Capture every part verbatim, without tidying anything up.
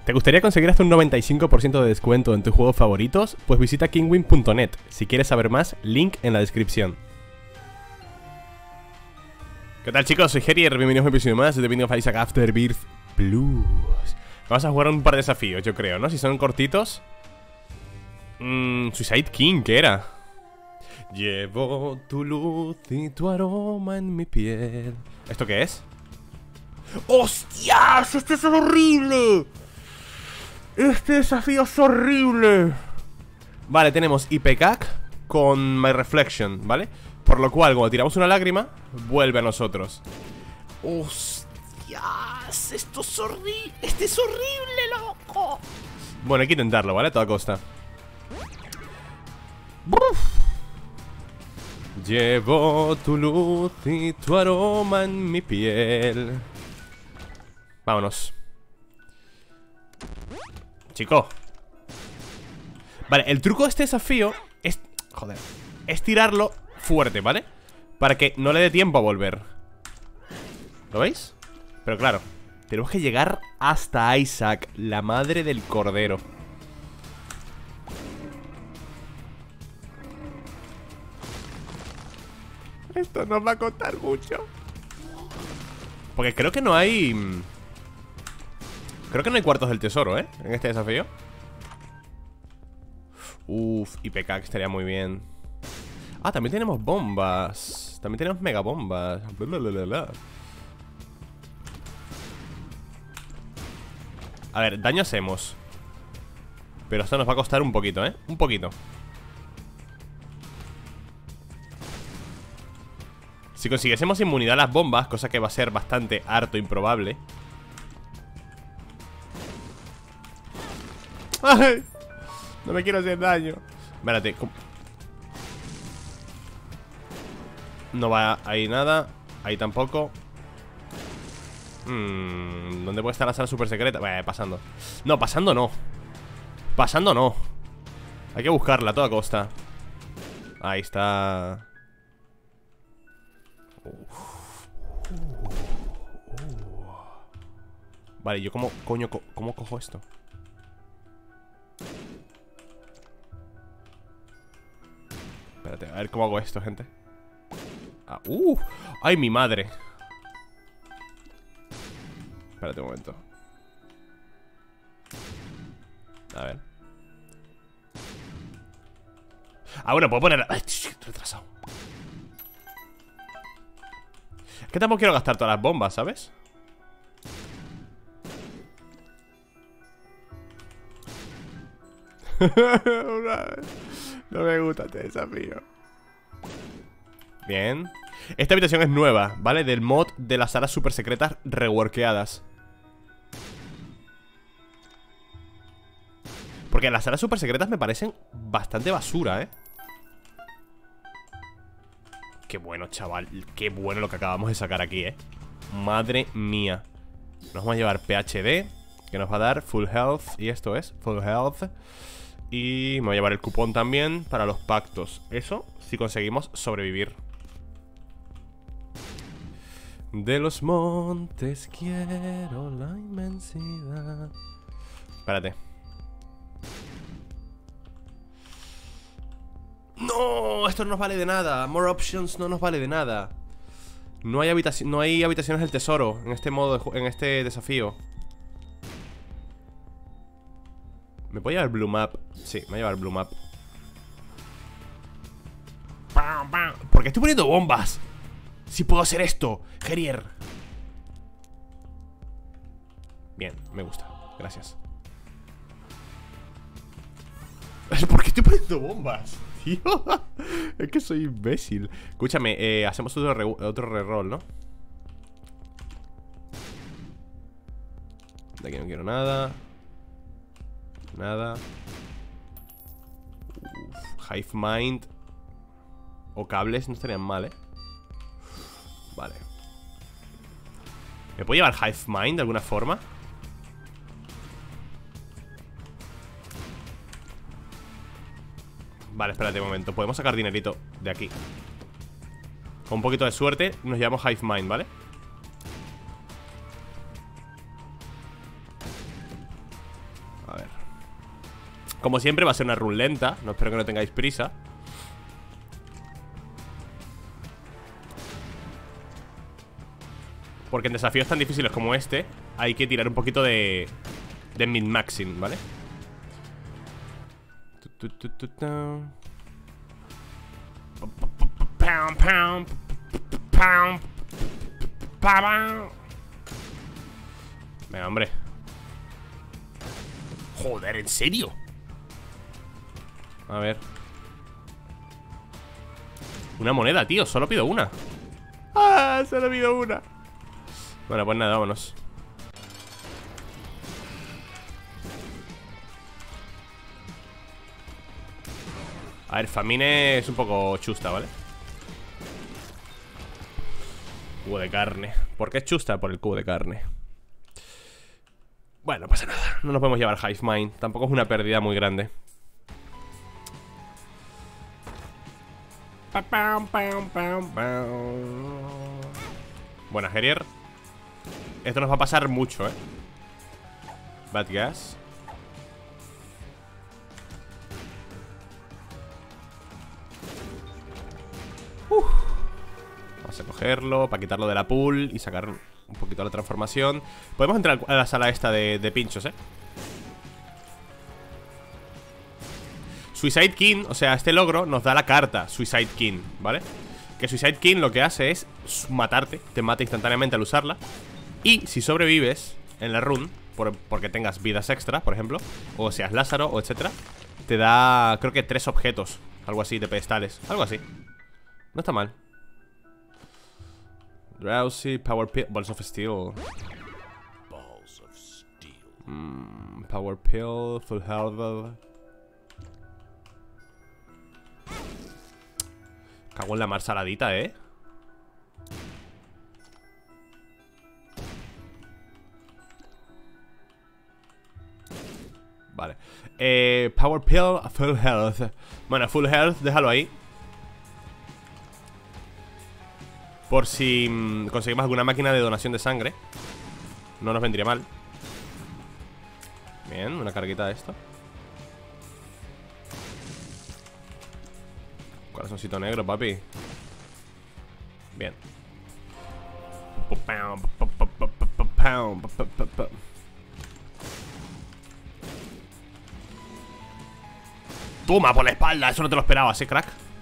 ¿Te gustaría conseguir hasta un noventa y cinco por ciento de descuento en tus juegos favoritos? Pues visita Kinguin punto net. Si quieres saber más, link en la descripción. ¿Qué tal, chicos? Soy Herier, bienvenidos a un episodio más de The Binding of Isaac Afterbirth Plus. Vamos a jugar un par de desafíos, yo creo, ¿no? Si son cortitos. Mmm, Suicide King, ¿qué era? Llevo tu luz y tu aroma en mi piel. ¿Esto qué es? ¡Hostias! ¡Este es horrible! Este desafío es horrible. Vale, tenemos I P C A C con My Reflection, ¿vale? Por lo cual, cuando tiramos una lágrima, vuelve a nosotros. ¡Hostias! Esto es horrible. Este es horrible, loco. Bueno, hay que intentarlo, ¿vale? A toda costa. Uf. Llevo tu luz y tu aroma en mi piel. Vámonos. Chico. Vale, el truco de este desafío es... Joder. Es tirarlo fuerte, ¿vale? Para que no le dé tiempo a volver. ¿Lo veis? Pero claro, tenemos que llegar hasta Isaac, la madre del cordero. Esto nos va a costar mucho. Porque creo que no hay... Creo que no hay cuartos del tesoro, ¿eh? En este desafío. Uf, I P C A C estaría muy bien. Ah, también tenemos bombas. También tenemos mega bombas. Blablabla. A ver, daño hacemos. Pero esto nos va a costar un poquito, ¿eh? Un poquito. Si consiguiésemos inmunidad a las bombas, cosa que va a ser bastante harto improbable. ¡Ay! No me quiero hacer daño. Espérate. ¿Cómo? No va ahí nada. Ahí tampoco. Hmm, ¿dónde puede estar la sala super secreta? Eh, pasando. No, pasando no. Pasando no. Hay que buscarla a toda costa. Ahí está. Uh, uh, uh. Vale, ¿yo cómo, coño, co cómo cojo esto? Espérate, a ver cómo hago esto, gente. Ah, uh, ¡ay, mi madre! Espérate un momento. A ver. Ah, bueno, puedo poner... ¡Ay, estoy retrasado! Es que tampoco quiero gastar todas las bombas, ¿sabes? No me gusta este desafío. Bien. Esta habitación es nueva, ¿vale? Del mod de las salas super secretas reworkeadas. Porque las salas super secretas me parecen bastante basura, ¿eh? Qué bueno, chaval. Qué bueno lo que acabamos de sacar aquí, ¿eh? Madre mía. Nos vamos a llevar P H D, que nos va a dar full health. Y esto es full health. Y me voy a llevar el cupón también para los pactos. Eso si conseguimos sobrevivir. De los montes quiero la inmensidad. Espérate. No, esto no nos vale de nada. More options no nos vale de nada. No hay habitación, no hay habitaciones del tesoro en este modo de, en este desafío. ¿Me puedo llevar Blue Map? Sí, me voy a llevar Blue Map. ¿Por qué estoy poniendo bombas? Si puedo hacer esto, Herier. Bien, me gusta, gracias. ¿Por qué estoy poniendo bombas, tío? Es que soy imbécil. Escúchame, eh, hacemos otro, re otro reroll, ¿no? De aquí no quiero nada. Nada. Uf, Hive Mind o cables no estarían mal, ¿eh? Vale. ¿Me puedo llevar Hive Mind de alguna forma? Vale, espérate un momento. Podemos sacar dinerito de aquí. Con un poquito de suerte nos llevamos Hive Mind, ¿vale? Como siempre va a ser una run lenta. No espero que no tengáis prisa. Porque en desafíos tan difíciles como este hay que tirar un poquito de De min-maxing, ¿vale? Venga, hombre. Joder, ¿en serio? A ver. Una moneda, tío, solo pido una. Ah, solo pido una. Bueno, pues nada, vámonos. A ver, Famine es un poco chusta, ¿vale? Cubo de carne. ¿Por qué es chusta? Por el cubo de carne. Bueno, no pasa nada. No nos podemos llevar Hive Mind. Tampoco es una pérdida muy grande. Buena, Herier. Esto nos va a pasar mucho, ¿eh? Bad Gas. Uf. Vamos a cogerlo para quitarlo de la pool y sacar un poquito la transformación. Podemos entrar a la sala esta de, de pinchos, ¿eh? Suicide King, o sea, este logro nos da la carta Suicide King, ¿vale? Que Suicide King lo que hace es matarte. Te mata instantáneamente al usarla. Y si sobrevives en la run por, porque tengas vidas extra, por ejemplo, o seas Lázaro, o etcétera, te da, creo que tres objetos, algo así, de pedestales, algo así. No está mal. Drowsy, Power Pill, Balls of Steel. Balls of Steel. Mm, Power Pill, Full Health. Cago en la mar saladita, eh. Vale. Eh, Power Pill, Full Health. Bueno, Full Health, déjalo ahí. Por si mmm, conseguimos alguna máquina de donación de sangre. No nos vendría mal. Bien, una carguita de esto. Corazoncito negro, papi. Bien. Toma por la espalda, eso no te lo esperabas, ¿eh, crack?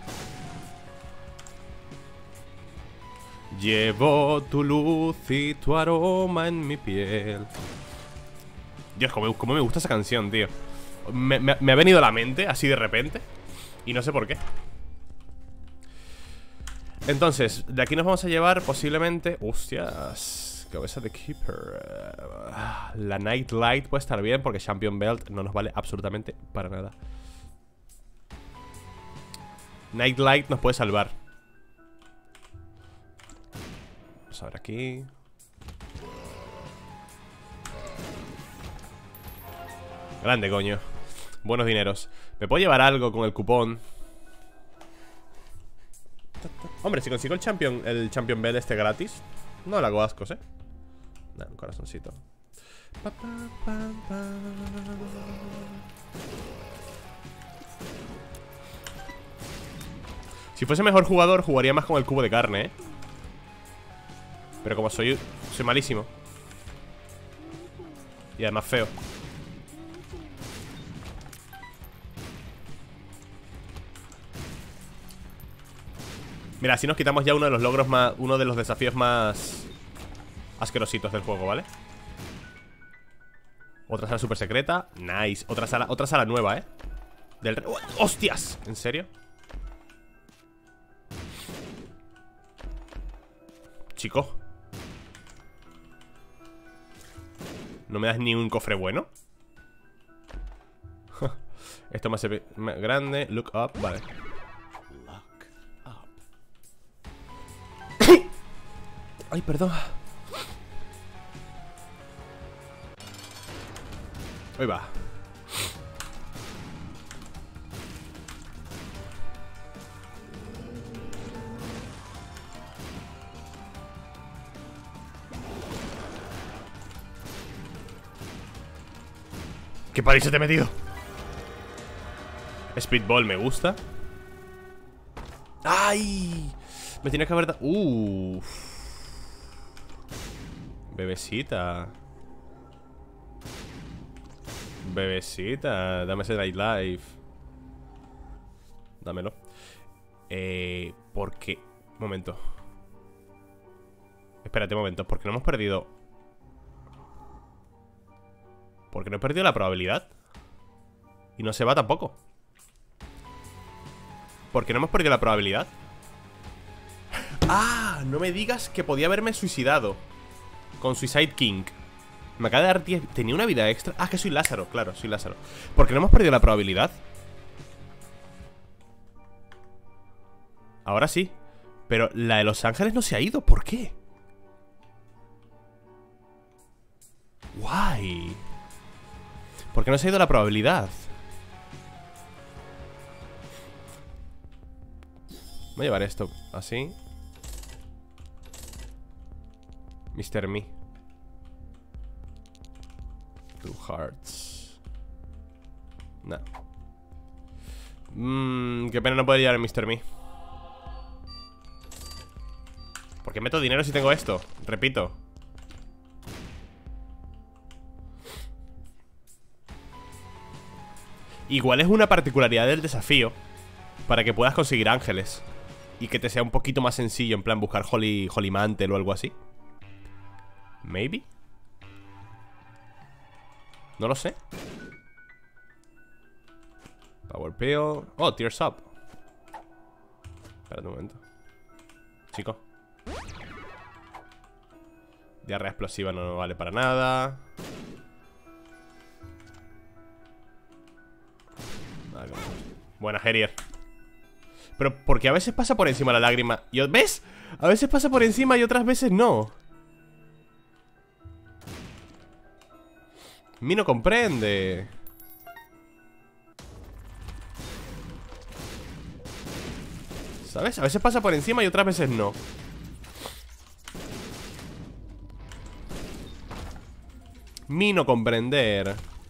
Llevo tu luz y tu aroma en mi piel. Dios, cómo, cómo me gusta esa canción, tío. Me, me, me ha venido a la mente así de repente y no sé por qué. Entonces, de aquí nos vamos a llevar posiblemente... Hostias, cabeza de Keeper. La Night Light puede estar bien porque Champion Belt no nos vale absolutamente para nada. Night Light nos puede salvar. Vamos a ver aquí. Grande, coño. Buenos dineros. ¿Me puedo llevar algo con el cupón? Hombre, si consigo el Champion, el Champion Bell este gratis, no le hago ascos, ¿eh? Nah, un corazoncito. Si fuese mejor jugador, jugaría más con el cubo de carne, ¿eh? Pero como soy, soy malísimo. Y además feo. Mira, así nos quitamos ya uno de los logros más... Uno de los desafíos más asquerositos del juego, ¿vale? Otra sala super secreta. Nice. Otra sala, otra sala nueva, ¿eh? Del... ¡Hostias! ¿En serio? Chico, ¿no me das ni un cofre bueno? Esto más grande. Look up, vale. Ay, perdón. Ahí va. ¿Qué paliza te he metido? Speedball me gusta. ¡Ay! Me tiene que haber dado... Uh. Bebecita. Bebecita. Dame ese Night Life. Dámelo. Eh... ¿Por qué? Un momento. Espérate un momento. ¿Por qué no hemos perdido? ¿Por qué no he perdido la probabilidad? Y no se va tampoco. ¿Por qué no hemos perdido la probabilidad? ¡Ah! No me digas que podía haberme suicidado con Suicide King. Me acaba de dar diez... ¿Tenía una vida extra? Ah, que soy Lázaro, claro, soy Lázaro. ¿Por qué no hemos perdido la probabilidad? Ahora sí. Pero la de Los Ángeles no se ha ido, ¿por qué? Guay. ¿Por qué no se ha ido la probabilidad? Voy a llevar esto así. mister Me. Two hearts. Nah. Mmm, qué pena no poder llevar el mister Me. ¿Por qué meto dinero si tengo esto? Repito. Igual es una particularidad del desafío para que puedas conseguir ángeles y que te sea un poquito más sencillo, en plan buscar Holy, Holy Mantle o algo así. Maybe. No lo sé. Power Pill. Oh, Tears Up. Espérate un momento, chico. Diarrea explosiva no vale para nada. Buena, Herier. Pero porque a veces pasa por encima la lágrima y, ¿ves? A veces pasa por encima y otras veces no. Mi no comprende. ¿Sabes? A veces pasa por encima y otras veces no. Mi no comprender.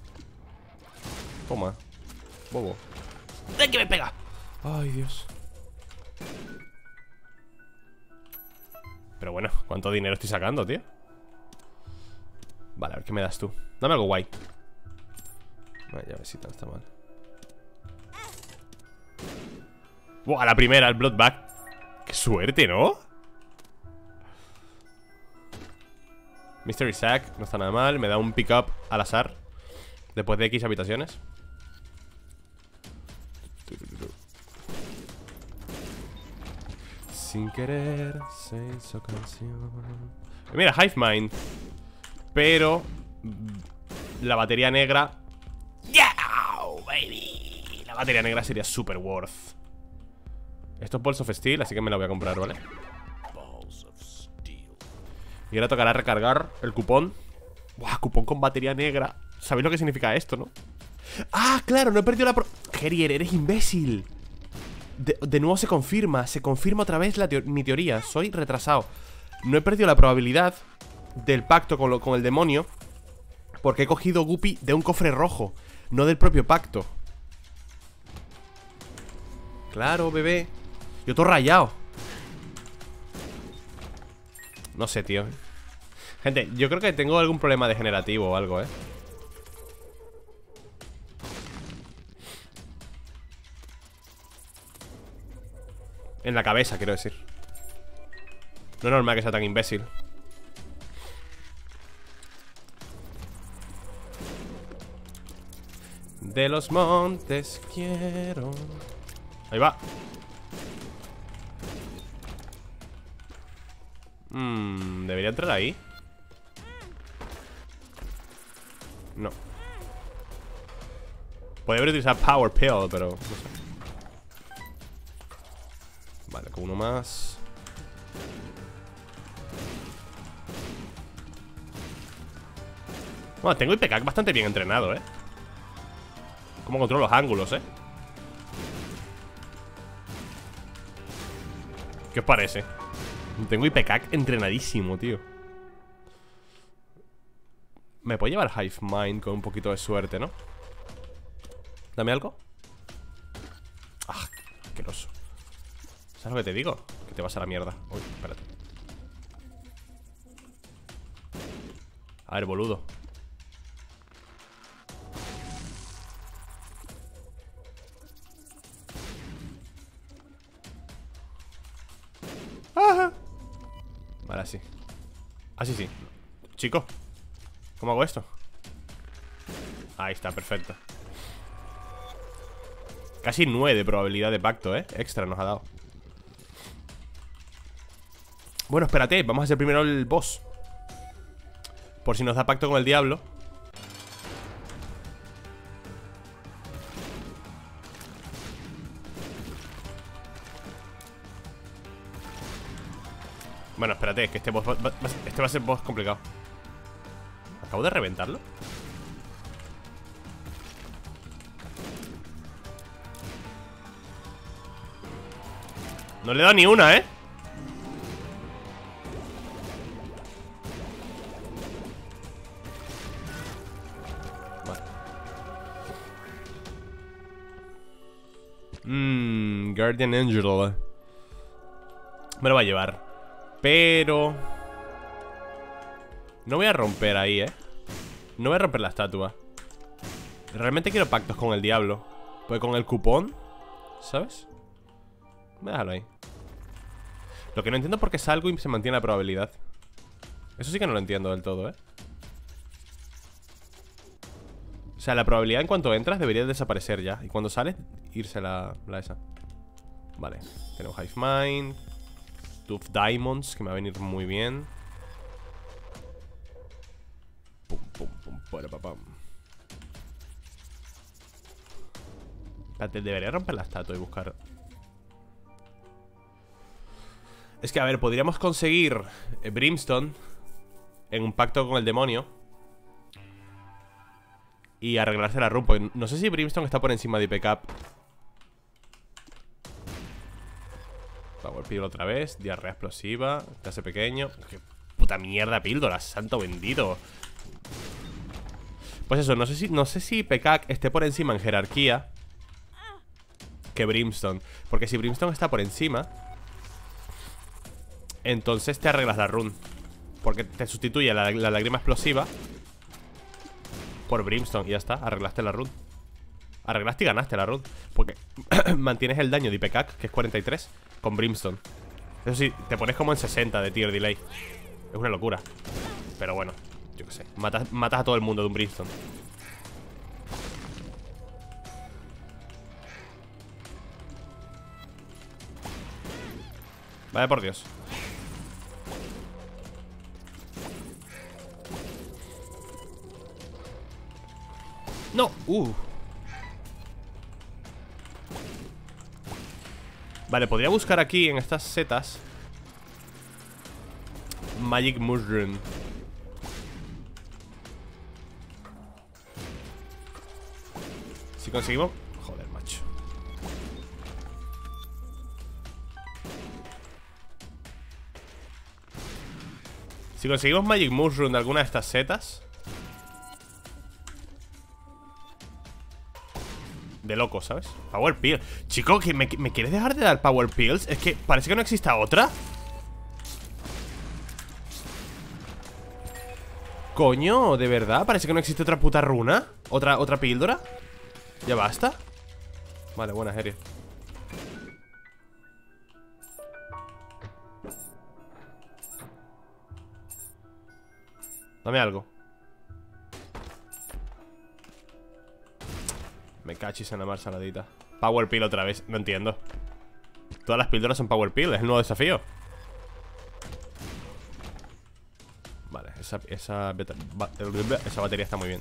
Toma. Bobo. ¡Ay, que me pega! Ay, Dios. Pero bueno, ¿cuánto dinero estoy sacando, tío? Vale, a ver qué me das tú. Dame algo guay. Vale, ya ves si no está mal. ¡Buah! La primera, el Bloodback. ¡Qué suerte!, ¿no? Mystery Sack, no está nada mal. Me da un pick-up al azar después de X habitaciones. Sin querer se hizo canción. Mira, Hive Mind. Pero la batería negra. ¡Yeah! Baby. La batería negra sería super worth. Esto es Balls of Steel, así que me la voy a comprar, ¿vale? Y ahora tocará recargar el cupón. ¡Buah! Cupón con batería negra. ¿Sabéis lo que significa esto, no? ¡Ah, claro! No he perdido la pro... Gerier, eres imbécil. De, de nuevo se confirma. Se confirma otra vez la teo mi teoría. Soy retrasado. No he perdido la probabilidad del pacto con, lo, con el demonio, porque he cogido Guppy de un cofre rojo, no del propio pacto. Claro, bebé. Yo todo rayado. No sé, tío. Gente, yo creo que tengo algún problema degenerativo o algo, eh. En la cabeza, quiero decir. No es normal que sea tan imbécil. De los montes quiero. Ahí va. Mmm, ¿debería entrar ahí? No. Podría haber utilizado Power Pill, pero no sé. Vale, con uno más. Bueno, tengo I P K bastante bien entrenado, eh. Cómo controlo los ángulos, eh. ¿Qué os parece? Tengo I P K entrenadísimo, tío. Me puedo llevar Hive Mind con un poquito de suerte, ¿no? Dame algo. asqueroso. ¿Sabes lo que te digo? Que te vas a la mierda. Uy, espérate. A ver, boludo. ¡Ah! Vale, así. Así sí. Chico, ¿cómo hago esto? Ahí está, perfecto. Casi nueve de probabilidad de pacto, ¿eh? Extra nos ha dado. Bueno, espérate, vamos a hacer primero el boss. Por si nos da pacto con el diablo. Bueno, espérate, que este boss va, va, este va a ser boss complicado. ¿Acabo de reventarlo? No le he dado ni una, ¿eh? Vale. Mmm, Guardian Angel. Me lo va a llevar. Pero... no voy a romper ahí, ¿eh? No voy a romper la estatua. Realmente quiero pactos con el diablo. Pues con el cupón, ¿sabes? Déjalo ahí. Lo que no entiendo es por qué salgo y se mantiene la probabilidad. Eso sí que no lo entiendo del todo, ¿eh? O sea, la probabilidad en cuanto entras debería desaparecer ya. Y cuando sales, irse la, la esa. Vale, tenemos Hive Mind, Tooth Diamonds, que me va a venir muy bien. Pum, pum, pum, para, pa, pam. Espérate, debería romper la estatua y buscar... Es que, a ver, podríamos conseguir eh, Brimstone en un pacto con el demonio y arreglarse la run, porque no sé si Brimstone está por encima de I P Cap. Power Píldora otra vez, diarrea explosiva, te hace pequeño. Qué puta mierda píldora, santo bendito. Pues eso, no sé si, no sé si P K esté por encima en jerarquía que Brimstone, porque si Brimstone está por encima, entonces te arreglas la run, porque te sustituye la, la lágrima explosiva por Brimstone y ya está, arreglaste la run. Arreglaste y ganaste la run, porque mantienes el daño de I P K, que es cuarenta y tres, con Brimstone. Eso sí, te pones como en sesenta de tier delay. Es una locura. Pero bueno, yo qué sé, matas, matas a todo el mundo de un Brimstone. Vaya por Dios. No, uh vale, podría buscar aquí en estas setas Magic Mushroom. Si conseguimos... Joder, macho. Si conseguimos Magic Mushroom de alguna de estas setas, de loco, ¿sabes? Power Pill. Chico, ¿que me, ¿me quieres dejar de dar Power Pills? Es que parece que no exista otra. Coño, ¿de verdad? Parece que no existe otra puta runa. ¿Otra, otra píldora? ¿Ya basta? Vale, buena, Heria. Dame algo. Me cachis en la mar saladita. Power Pill otra vez, no entiendo. Todas las píldoras son Power Pill, es el nuevo desafío. Vale, esa, esa, esa batería está muy bien.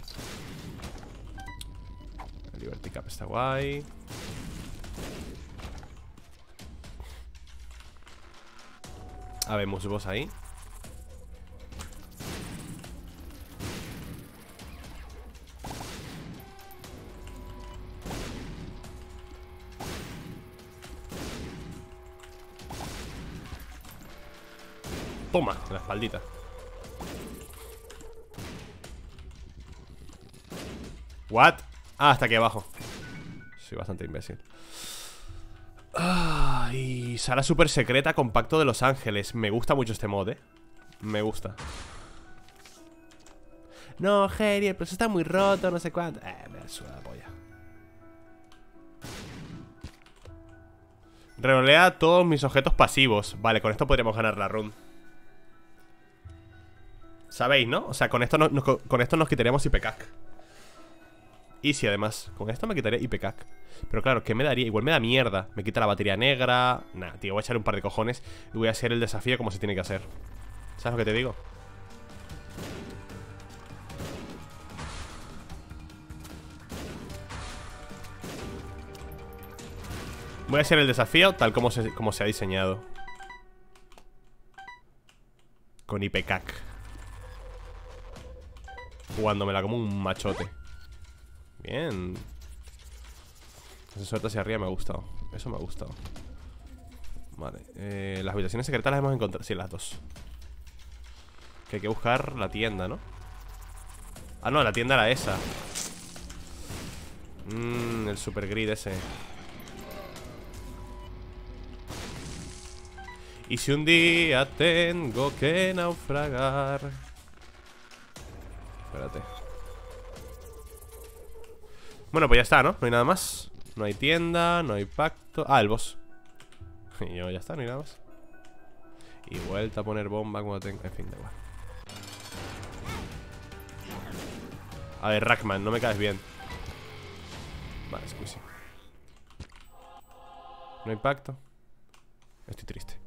El Liberty Cap está guay. A ver, musibos ahí. Toma, en la espaldita. ¿What? Ah, hasta aquí abajo. Soy bastante imbécil. Ah. Uy, sala super secreta con Pacto de los Ángeles. Me gusta mucho este mod, eh. Me gusta. No, Geri, el proceso está muy roto, no sé cuánto. Eh, me suda la polla. Rerolea todos mis objetos pasivos. Vale, con esto podríamos ganar la run. ¿Sabéis, no? O sea, con esto, no, nos, con esto nos quitaríamos I P C A C. Easy, además. Con esto me quitaría I P C A C. Pero claro, ¿qué me daría? Igual me da mierda. Me quita la batería negra. Nah, tío, voy a echar un par de cojones y voy a hacer el desafío como se tiene que hacer. ¿Sabes lo que te digo? Voy a hacer el desafío tal como se, como se ha diseñado. Con I P C A C. Jugándomela como un machote. Bien. Esa suerte hacia arriba me ha gustado. Eso me ha gustado. Vale, eh, las habitaciones secretas las hemos encontrado. Sí, las dos. Que hay que buscar la tienda, ¿no? Ah, no, la tienda era esa. Mmm, el super grid ese. Y si un día tengo que naufragar. Espérate. Bueno, pues ya está, ¿no? No hay nada más. No hay tienda, no hay pacto. Ah, el boss. Y yo ya está, no hay nada más. Y vuelta a poner bomba cuando tenga. En fin, da igual. A ver, Rackman, no me caes bien. Vale, Squeezy. No hay pacto. Estoy triste.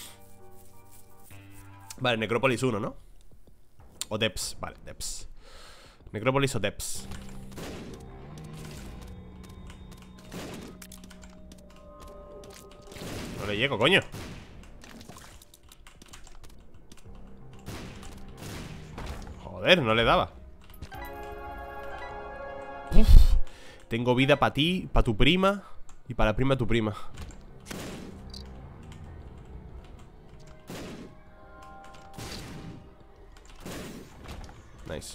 Vale, Necrópolis uno, ¿no? O Depths, vale, Depths. Necrópolis o Depths. No le llego, coño. Joder, no le daba. Uf. Tengo vida para ti, para tu prima y para la prima de tu prima. Nice.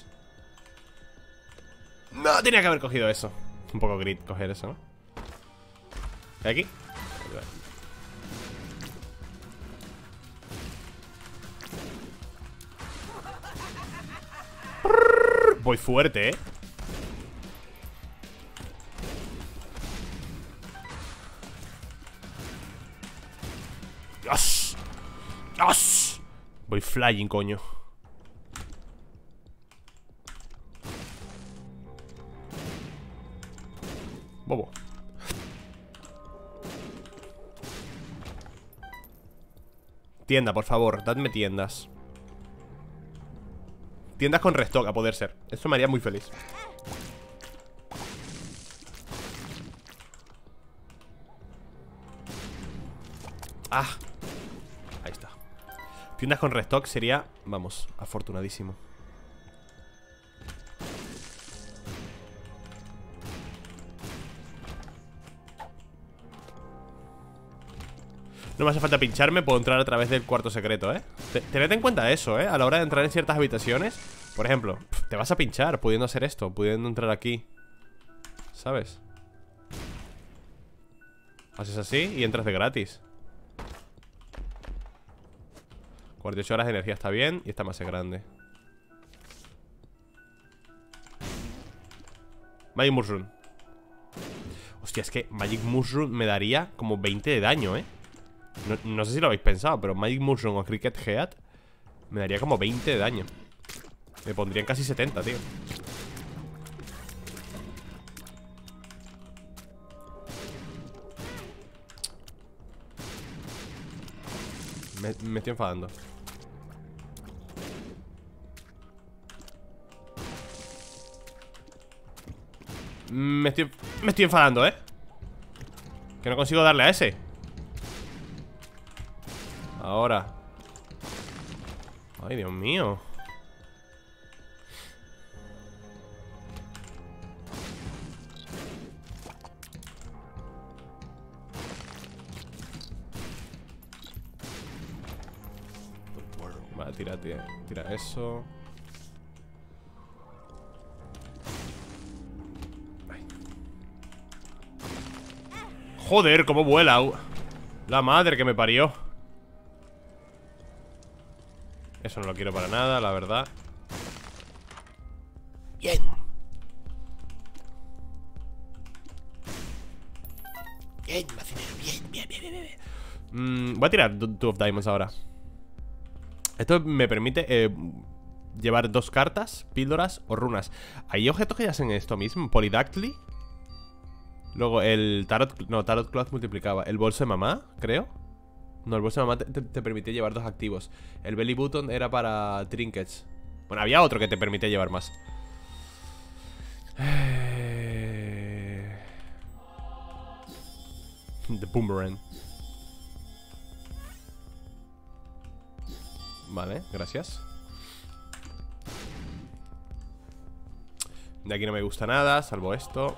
No, tenía que haber cogido eso. Un poco grit coger eso, ¿no? ¿Y aquí? Voy fuerte, ¿eh? ¡Dios! ¡Dios! Voy flying, coño. Bobo. Tienda, por favor, dadme tiendas. Tiendas con restock, a poder ser. Eso me haría muy feliz. Ah, ahí está. Tiendas con restock sería, vamos, afortunadísimo. No me hace falta pincharme, puedo entrar a través del cuarto secreto, ¿eh? Tened en cuenta eso, ¿eh? A la hora de entrar en ciertas habitaciones. Por ejemplo, te vas a pinchar pudiendo hacer esto, pudiendo entrar aquí, ¿sabes? Haces así y entras de gratis. cuarenta y ocho horas de energía está bien. Y esta más es grande. Magic Mushroom. Hostia, es que Magic Mushroom me daría como veinte de daño, ¿eh? No, no sé si lo habéis pensado, pero Magic Mushroom o Cricket Head me daría como veinte de daño. Me pondrían casi setenta, tío. Me, me estoy enfadando. Me estoy, me estoy enfadando, ¿eh? Que no consigo darle a ese. Ahora. Ay, Dios mío. Vale, tira, tira, tira eso. Ay. Joder, cómo vuela. La madre que me parió. Eso no lo quiero para nada, la verdad. Bien. Bien, macinero, bien, bien, bien, bien, bien. Mm, voy a tirar Two of Diamonds ahora. Esto me permite eh, llevar dos cartas, píldoras o runas. Hay objetos que ya hacen esto mismo. Polydactyly. Luego el Tarot... No, Tarot Cloth multiplicaba. El bolso de mamá, creo. No, el bolso de mamá te, te, te permitía llevar dos activos. El Belly Button era para trinkets. Bueno, había otro que te permitía llevar más. The Boomerang. Vale, gracias. De aquí no me gusta nada, salvo esto.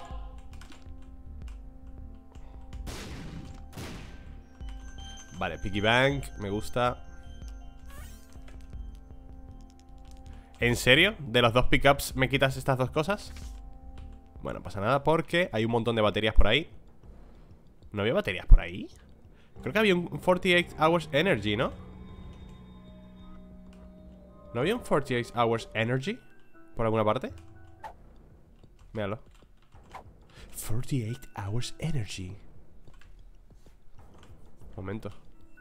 Vale, Piggy Bank, me gusta. ¿En serio? ¿De los dos pickups me quitas estas dos cosas? Bueno, no pasa nada porque hay un montón de baterías por ahí. ¿No había baterías por ahí? Creo que había un cuarenta y ocho Hours Energy, ¿no? ¿No había un cuarenta y ocho Hours Energy? ¿Por alguna parte? Míralo. cuarenta y ocho Hours Energy. Momento.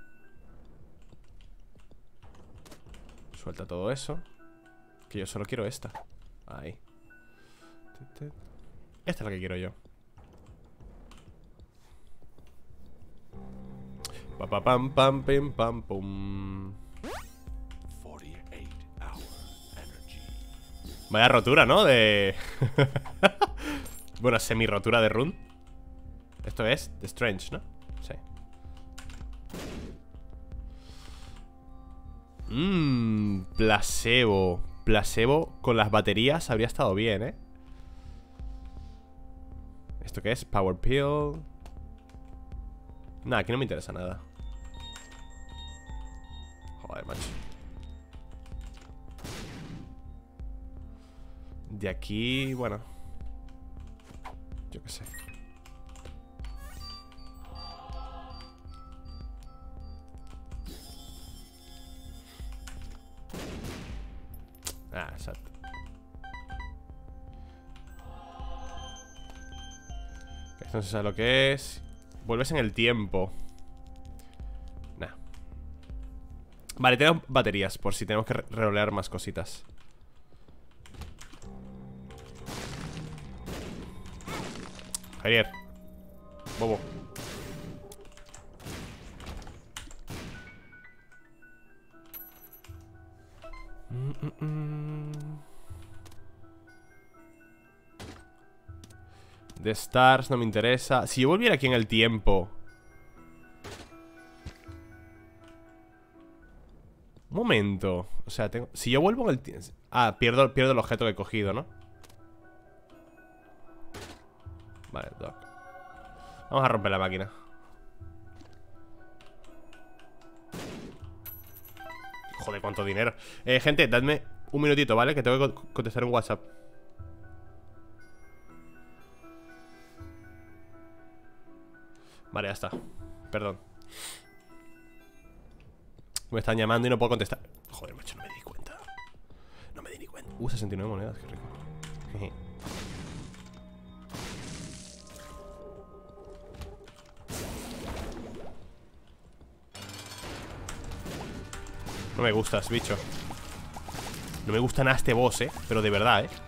Suelta todo eso. Que yo solo quiero esta. Ahí. Esta es la que quiero yo. Pa pa pam pam pim pam pum. Vaya rotura, ¿no? De... bueno, semi rotura de run. Esto es The Strange, ¿no? Sí. Mmm, placebo. Placebo con las baterías habría estado bien, ¿eh? ¿Esto qué es? Power Pill. Nah, aquí no me interesa nada. Joder, macho. De aquí, bueno, yo qué sé. Ah, exacto. Esto no se sabe lo que es. Vuelves en el tiempo. Nah. Vale, tenemos baterías por si tenemos que rerolear más cositas. Javier. Bobo. Mm, mm, mm. The Stars no me interesa. Si yo volviera aquí en el tiempo. Un momento. O sea, tengo... si yo vuelvo en el tiempo... Ah, pierdo, pierdo el objeto que he cogido, ¿no? Vale, Doc. Vamos a romper la máquina. Joder, cuánto dinero. Eh, gente, dadme un minutito, ¿vale? Que tengo que contestar un WhatsApp. Vale, ya está. Perdón. Me están llamando y no puedo contestar. Joder, macho, no me di cuenta. No me di ni cuenta. Uh, sesenta y nueve monedas, qué rico. Jeje. No me gustas, bicho. No me gusta nada este boss, eh. Pero de verdad, eh.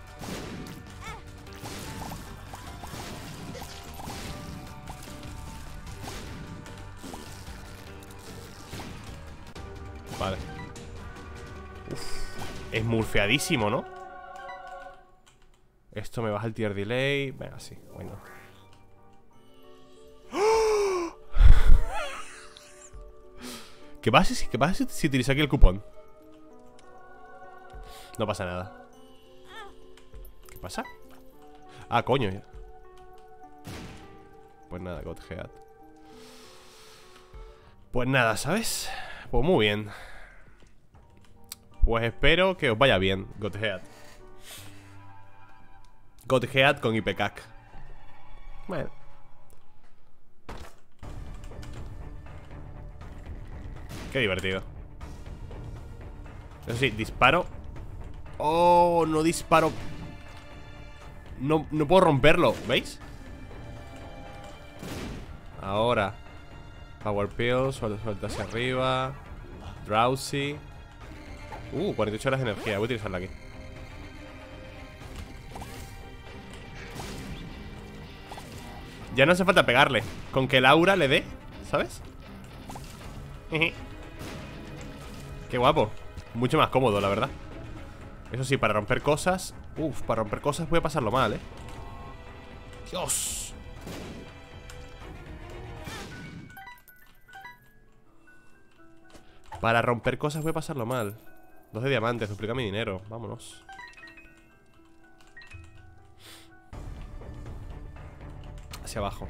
Vale. Uf. Es murfeadísimo, ¿no? Esto me baja el tier delay. Venga, sí, bueno. ¿Qué pasa si, qué pasa si, si utilizo aquí el cupón? No pasa nada. ¿Qué pasa? Ah, coño. Pues nada, Godhead. Pues nada, ¿sabes? Pues muy bien. Pues espero que os vaya bien, Godhead. Godhead con Ipecac. Bueno. Qué divertido. Eso sí, disparo. Oh, no disparo. No, no puedo romperlo, ¿veis? Ahora Power Pills, suelta, suelta hacia arriba. Drowsy. Uh, cuarenta y ocho horas de energía, voy a utilizarla aquí. Ya no hace falta pegarle. Con que el aura le dé, ¿sabes? Qué guapo. Mucho más cómodo, la verdad. Eso sí, para romper cosas. Uf, para romper cosas voy a pasarlo mal, eh. Dios. Para romper cosas voy a pasarlo mal. Dos de diamantes, duplica mi dinero. Vámonos. Hacia abajo.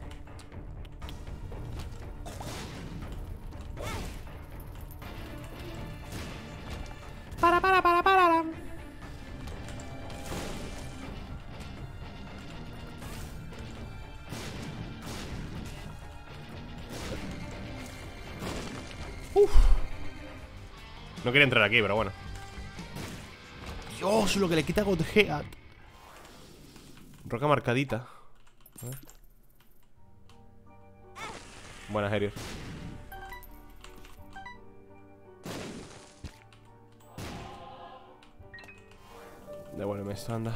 Para, para, para, para. Uf. No quería entrar aquí, pero bueno. Dios, lo que le quita Godhead. Roca marcadita. A ver. Buenas, Herios. Devuélveme esto, anda.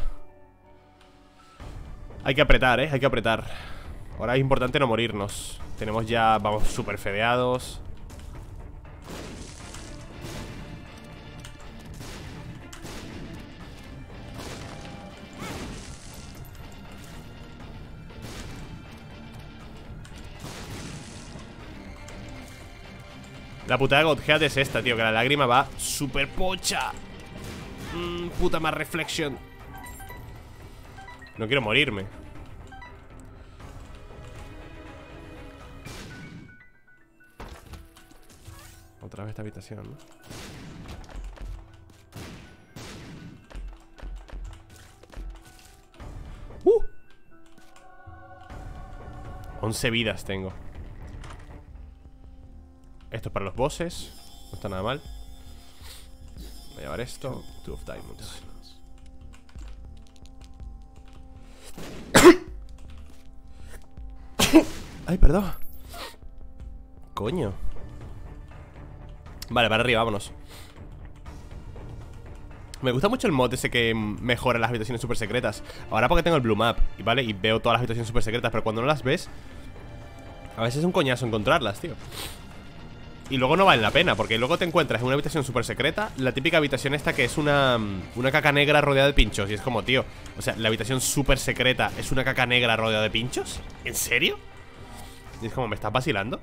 Hay que apretar, eh, hay que apretar. Ahora es importante no morirnos. Tenemos ya, vamos súper fedeados. La putada de Godhead es esta, tío, que la lágrima va súper pocha. mm, Puta más reflection. No quiero morirme. Otra vez esta habitación, ¿no? ¡Uh! once vidas tengo. Esto es para los bosses. No está nada mal. Voy a llevar esto. Two of Diamonds. Ay, perdón. Coño. Vale, para arriba, vámonos. Me gusta mucho el mod ese que mejora las habitaciones super secretas. Ahora porque tengo el Blue Map, ¿vale? Y veo todas las habitaciones super secretas. Pero cuando no las ves, a veces es un coñazo encontrarlas, tío. Y luego no vale la pena, porque luego te encuentras en una habitación súper secreta. La típica habitación esta que es una Una caca negra rodeada de pinchos. Y es como, tío, o sea, la habitación súper secreta es una caca negra rodeada de pinchos. ¿En serio? Y es como, ¿me estás vacilando?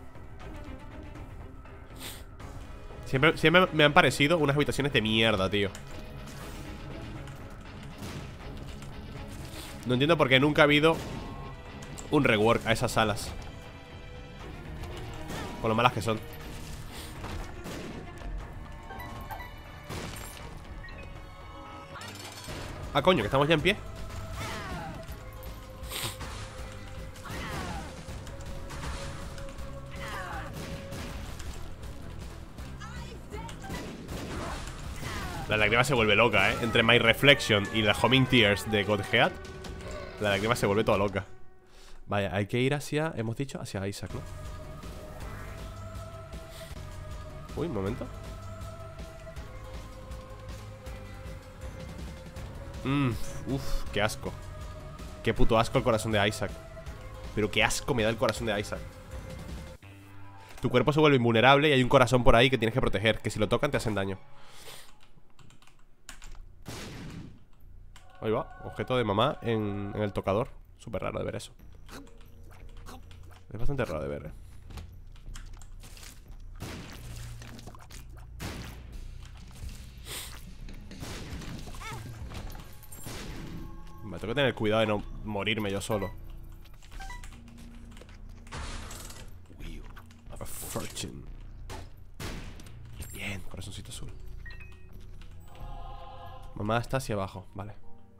Siempre, siempre me han parecido unas habitaciones de mierda, tío. No entiendo por qué nunca ha habido un rework a esas salas, con lo malas que son. Ah, coño, que estamos ya en pie. La lágrima se vuelve loca, eh. Entre My Reflection y la Homing Tears de Godhead, la lágrima se vuelve toda loca. Vaya, hay que ir hacia, hemos dicho, hacia Isaac, ¿no? Uy, un momento. Mmm, uff, qué asco. Qué puto asco el corazón de Isaac. Pero qué asco me da el corazón de Isaac. Tu cuerpo se vuelve invulnerable y hay un corazón por ahí que tienes que proteger, que si lo tocan te hacen daño. Ahí va, objeto de mamá en, en el tocador. Súper raro de ver eso. Es bastante raro de ver, eh. Me tengo que tener cuidado de no morirme yo solo. A fortune. Bien, corazoncito azul. Mamá está hacia abajo, vale.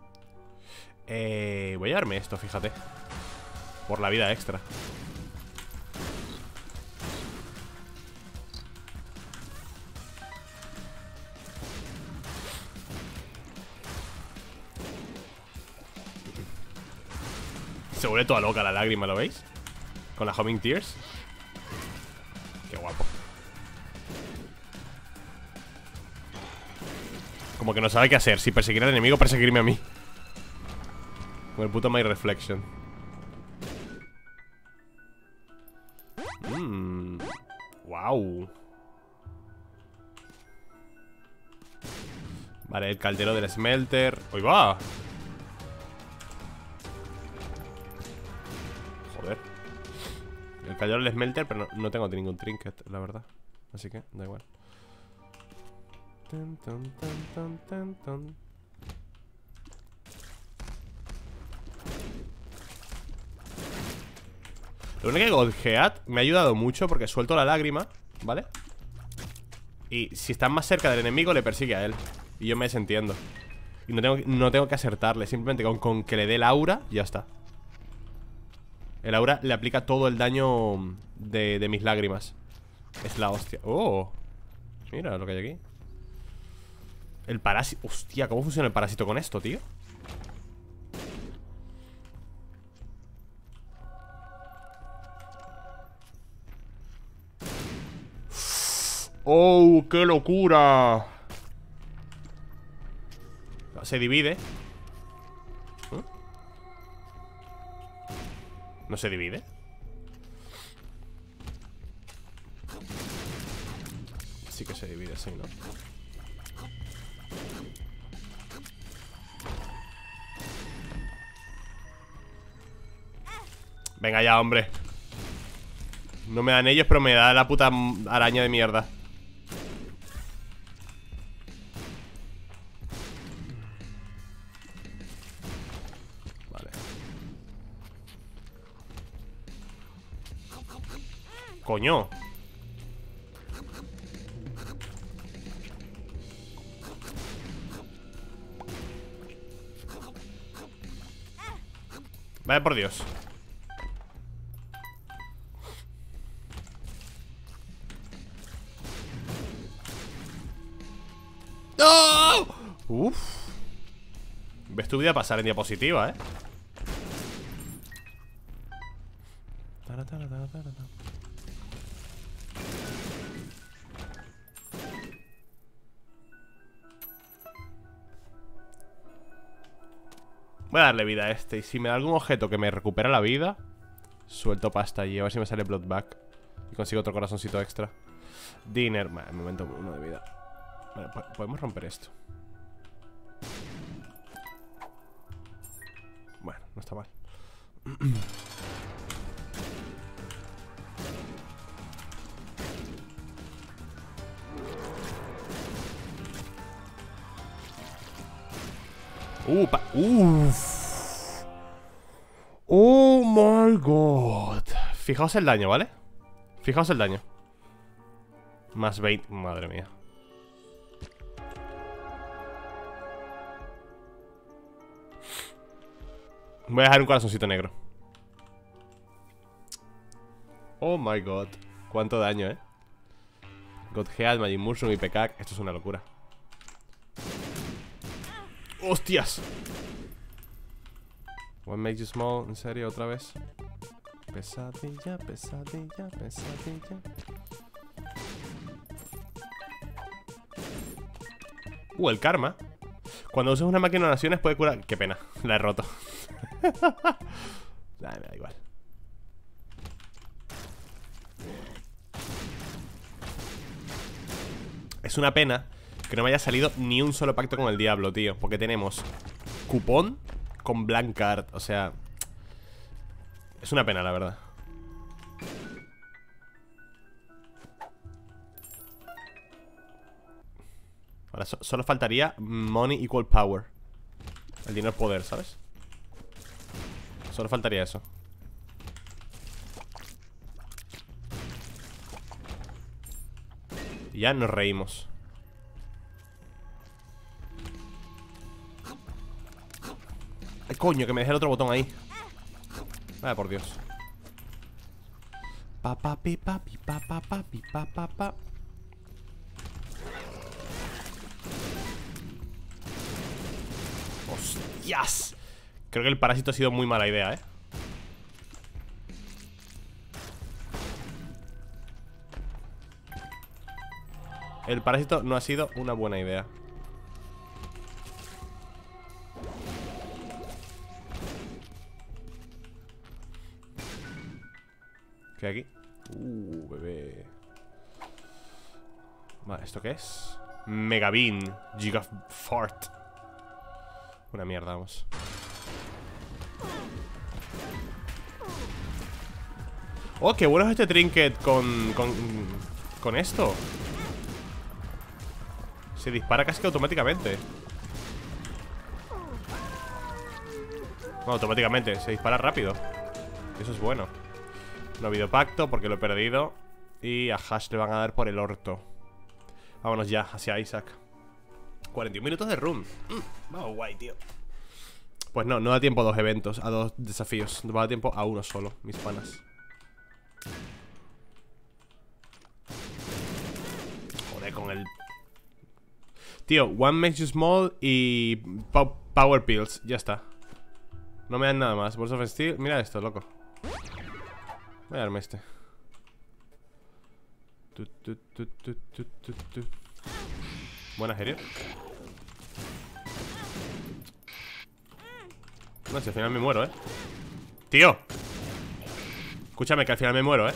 Eh, voy a llevarme esto, fíjate. Por la vida extra. Se vuelve toda loca la lágrima, ¿lo veis? Con la Homing Tears. Qué guapo. Como que no sabe qué hacer. Si perseguir al enemigo, perseguirme a mí. Con el puto My Reflection. Mmm. Wow. Vale, el caldero del smelter. ¡Uy, va! Joder. El caldero del smelter, pero no, no tengo ningún trinket, la verdad. Así que, da igual. Tan, tan, tan, tan, tan, tan. Lo único que Godhead me ha ayudado mucho porque suelto la lágrima, ¿vale? Y si estás más cerca del enemigo, le persigue a él. Y yo me desentiendo. Y no tengo, no tengo que acertarle. Simplemente con, con que le dé el aura, ya está. El aura le aplica todo el daño de, de mis lágrimas. Es la hostia. ¡Oh! Mira lo que hay aquí. El parásito. Hostia, ¿cómo funciona el parásito con esto, tío? ¡Oh, qué locura! Se divide. ¿Eh? ¿No se divide? Sí que se divide, sí, ¿no? Venga ya, hombre. No me dan ellos, pero me da la puta araña de mierda. Vale. Coño. Vale, por Dios. ¡No! Uf. Ves tu vida pasar en diapositiva, ¿eh? Voy a darle vida a este. Y si me da algún objeto que me recupera la vida, suelto pasta allí. A ver si me sale Bloodback y consigo otro corazoncito extra. Dinner. Vale, me aumento uno de vida. Vale, podemos romper esto. Bueno, no está mal. Uh, pa Uff. Oh my god. Fijaos el daño, ¿vale? Fijaos el daño. Más veinte. Madre mía. Voy a dejar un corazoncito negro. Oh my god. Cuánto daño, eh. Godhead, Magic Mushroom y Pekak. Esto es una locura. ¡Hostias! What makes you small? ¿En serio? ¿Otra vez? Pesadilla, pesadilla, pesadilla. Uh, el karma. Cuando usas una máquina de oraciones puede curar... Qué pena, la he roto. Nah, me da igual. Es una pena que no me haya salido ni un solo pacto con el diablo, tío. Porque tenemos cupón con Blancard. O sea, es una pena, la verdad. Ahora so solo faltaría money equal power. El dinero es poder, ¿sabes? Solo faltaría eso. Y ya nos reímos. Ay, coño, que me dejé el otro botón ahí. Vaya por Dios. Pa pa pi pa pi pa pa pa pi pa pa pa. ¡Hostias! Creo que el parásito ha sido muy mala idea, ¿eh? el parásito no ha sido una buena idea. ¿Qué hay aquí? Uh, bebé. Vale, ¿esto qué es? Megabean Gigafart. Una mierda, vamos. Oh, qué bueno es este trinket con, con, con esto. Se dispara casi que automáticamente. No, automáticamente, se dispara rápido. Eso es bueno. No ha habido pacto porque lo he perdido. Y a Hash le van a dar por el orto. Vámonos ya, hacia Isaac. cuarenta y un minutos de run. mm, Vamos, guay, tío. Pues no, no da tiempo a dos eventos, a dos desafíos. No da tiempo a uno solo, mis panas. Joder, con el... Tío, one makes you small y power pills, ya está. No me dan nada más. Balls of Steel, mira esto, loco. Voy a darme este. Tu, tu, tu, tu, tu, tu, tu. Buena serie. No sé, al final me muero, eh. Tío, escúchame que al final me muero, eh.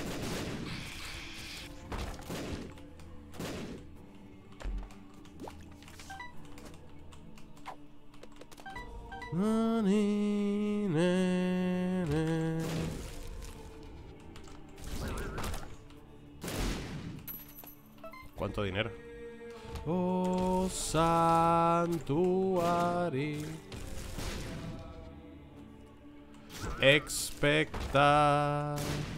¿Cuánto dinero? Oh, santuari. Expecta.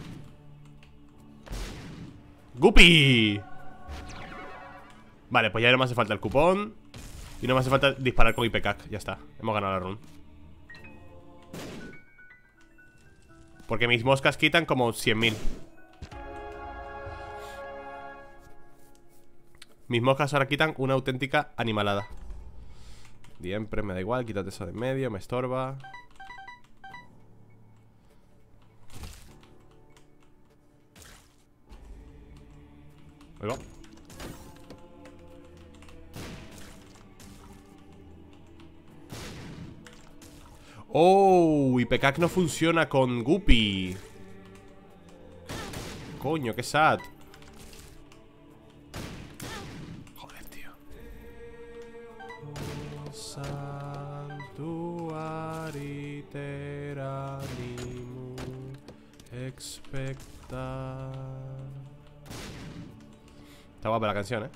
¡Guppy! Vale, pues ya no me hace falta el cupón. Y no me hace falta disparar con I P C A C. Ya está, hemos ganado la run. Porque mis moscas quitan como cien mil. Mis moscas ahora quitan una auténtica animalada. Siempre me da igual, quítate eso de en medio, me estorba. Ahí va. Oh, I P C A C no funciona con Guppy. Coño, qué sad. Joder, tío. Santuari teranimu expecta. Está guapa la canción, eh.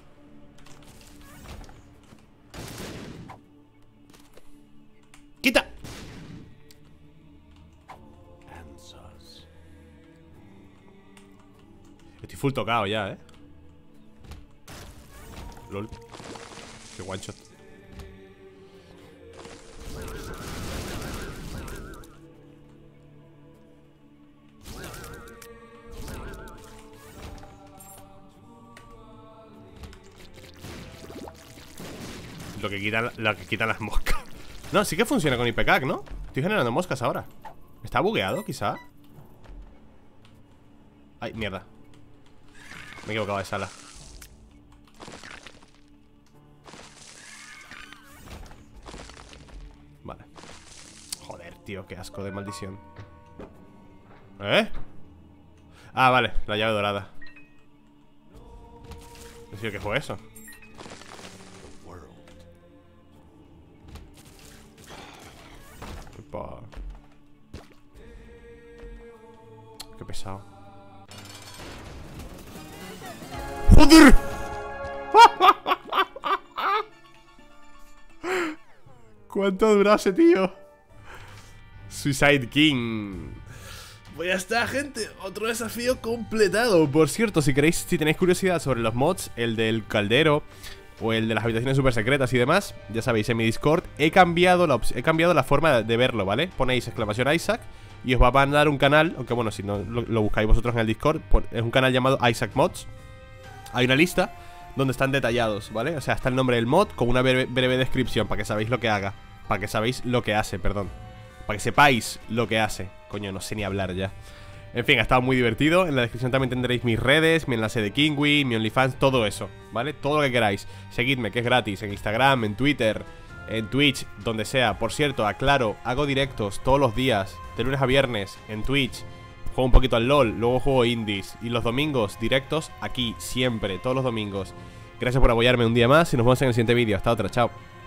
¡Quita! Estoy full tocado ya, eh. Lol. Qué one shot. Lo que quitan, lo que quitan las moscas. No, sí que funciona con I P C A C, ¿no? Estoy generando moscas ahora. ¿Está bugueado, quizá? Ay, mierda. Me he equivocado de sala. Vale. Joder, tío, qué asco de maldición. ¿Eh? Ah, vale, la llave dorada. ¿En serio qué fue eso? Epa. Qué pesado. ¡Joder! ¿Cuánto durase, tío? Suicide King. Pues ya está, gente. Otro desafío completado. Por cierto, si queréis, si tenéis curiosidad sobre los mods, el del caldero o el de las habitaciones super secretas y demás, ya sabéis, en mi Discord he cambiado la, he cambiado la forma de verlo, ¿vale? Ponéis exclamación Isaac y os va a mandar un canal, aunque bueno, si no lo, lo buscáis vosotros en el Discord, es un canal llamado Isaac Mods. Hay una lista donde están detallados, ¿vale? O sea, está el nombre del mod con una breve, breve descripción para que sabéis lo que haga. Para que sabéis lo que hace, perdón. Para que sepáis lo que hace. Coño, no sé ni hablar ya. En fin, ha estado muy divertido. En la descripción también tendréis mis redes, mi enlace de Kiwi, mi OnlyFans, todo eso, ¿vale? Todo lo que queráis. Seguidme, que es gratis, en Instagram, en Twitter, en Twitch, donde sea. Por cierto, aclaro, hago directos todos los días, de lunes a viernes, en Twitch. Juego un poquito al LOL, luego juego indies. Y los domingos, directos, aquí, siempre, todos los domingos. Gracias por apoyarme un día más y nos vemos en el siguiente vídeo. Hasta otra, chao.